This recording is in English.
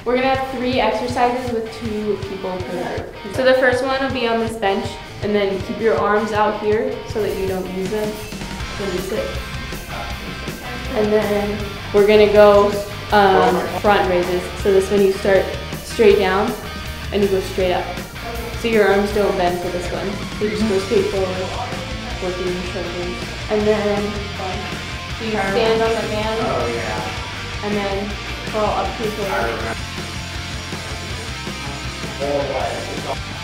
We're gonna have 3 exercises with 2 people per group. So the first one will be on this bench, and then keep your arms out here so that you don't use them when you sit. And then we're gonna go front raises. So this one you start straight down and you go straight up. So your arms don't bend for this one. So you just go straight forward, working your shoulders. And then so you stand on the band and then crawl up to the floor.